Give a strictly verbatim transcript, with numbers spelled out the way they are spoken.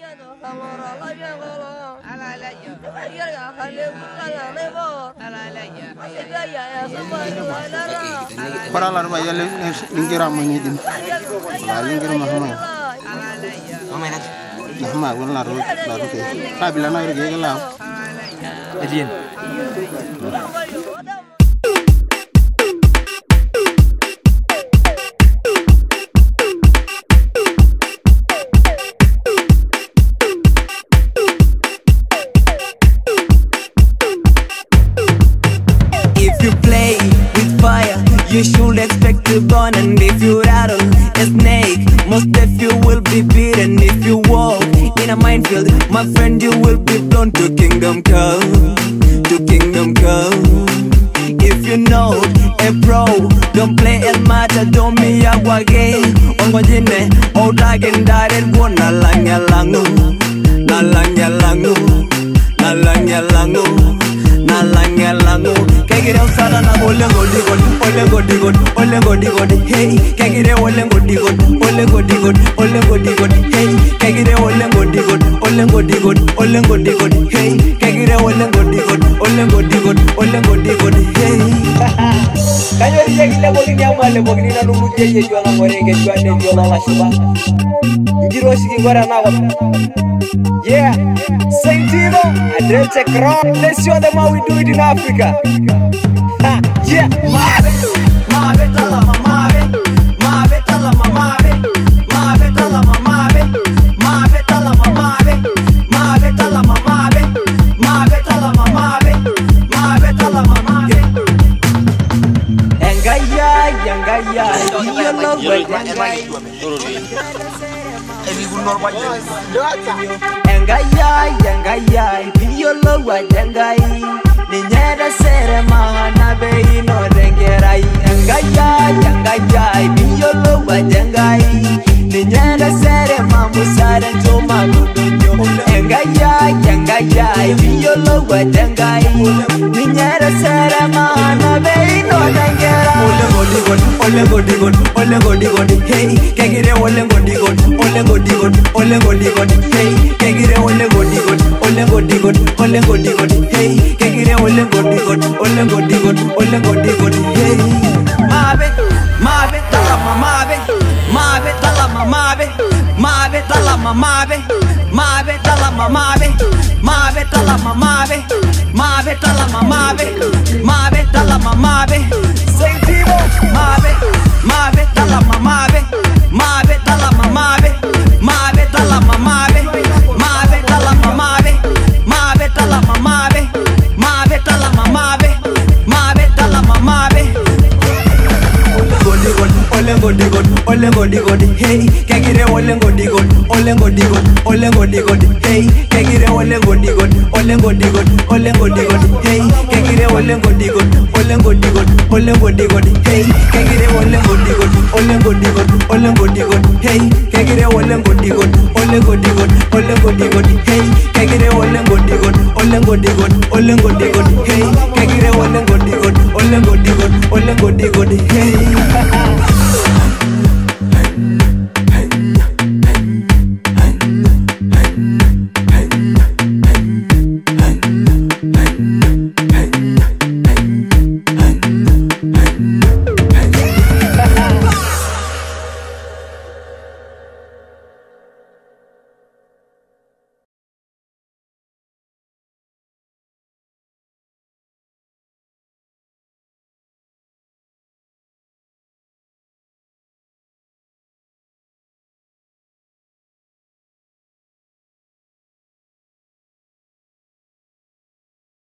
Para la rumah yang lingkir ramai ini, lingkir mahmud. Mahmud, bukan laru laru ke. Tapi lana itu ke lau. Ajian. You should expect to burn, and if you rattle a snake, most of you will be beaten. If you walk in a minefield, my friend, you will be blown to kingdom come, to kingdom come. If you know a pro, don't play el mata, don't me awage. Ongo jine, o dragon direct one, na lang ya langu, na lang ya langu, na lang ya langu. Nalanya langu, kagire usara na ole godi godi, ole godi godi, ole godi godi, hey. Kagire ole godi godi, ole godi godi, ole godi godi, hey. Kagire ole godi godi, ole godi godi, ole godi godi, hey. Kagire ole godi godi, ole godi godi, ole godi godi, hey. Kanyo riye kile bogi nyamale bogi na numu jeje jwa na morenge jwa ne jwa na lashuba. Ngiro shiki ngora na wap. Yeah, Saint Timo, Adrete Crown. Let's show them how we do it in Africa. Ha, yeah, Mabe, Mabe, Talama, Mabe, Mabe, Talama, Mabe, Mabe, Talama, Mabe, Mabe, Talama, Mabe, Mabe, Talama, Mabe, Mabe, Talama, Mabe, Mabe, Talama, Mabe. Engaya, Engaya, you love Engaya. Engaya, Engaya, you love Engaya. Ninyera sere mahana bei no dengerai. Engaya, Engaya, you love Engaya. Ninyera sere mamusare joma gudunyo. Engaya, Engaya, you love Engaya. Ninyera sere mahana bei no dengerai. Ole godi godi, ole godi godi, ole godi godi, hey. Kagire ole godi godi, ole godi godi, ole godi godi, hey. Kagire ole godi godi, ole godi godi, ole godi godi, hey. Kagire ole godi godi, ole godi godi, ole godi godi, hey. Mabe, mabe, talama mabe, mabe, talama mabe, mabe, talama mabe, mabe, talama mabe, mabe, talama mabe, mabe, talama mabe, mabe, talama mabe. Saint Timo, mabe, mabe, talama mabe, mabe, talama mabe, mabe, talama mabe, mabe, talama mabe, mabe, talama mabe, mabe, talama mabe, mabe, talama mabe. Godi godi, ole godi godi, ole godi godi, hey. Kagire ole godi godi, ole godi godi, ole godi godi, hey. Kagire ole godi godi, ole godi godi, ole godi godi, hey. Kagire ole godi godi, ole godi godi, ole godi godi, hey. Kagire ole godi godi, ole godi godi, ole godi godi, hey. Kagire ole godi godi, ole godi godi, ole godi godi, hey. Kagire ole godi godi, ole godi godi, ole godi